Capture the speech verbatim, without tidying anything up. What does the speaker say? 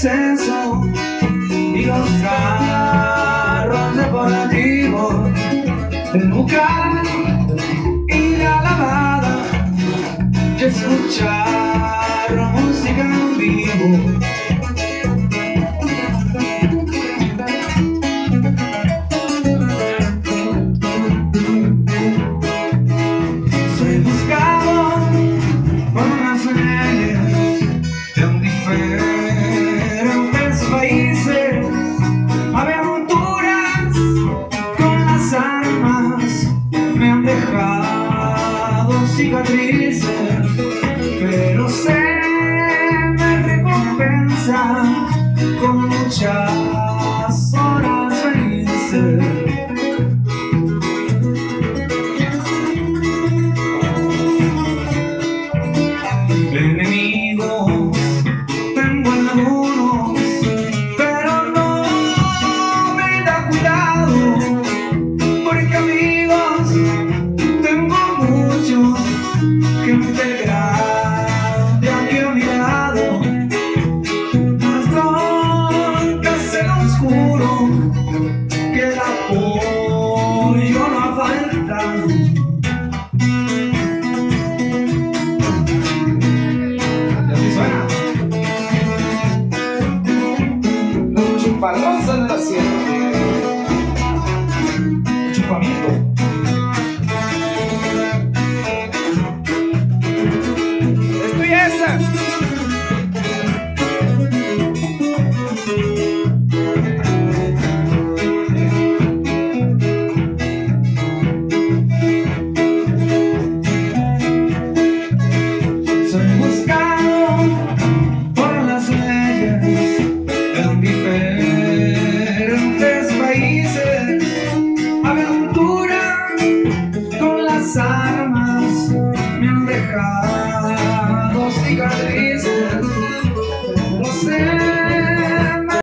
exceso y los carros deportivos, el bucal y la lavada, y escuchar música en vivo. Soy buscado por unas leyes de un diferentes países, aventuras con las armas me han dejado cicatrices, pero se me recompensa con luchar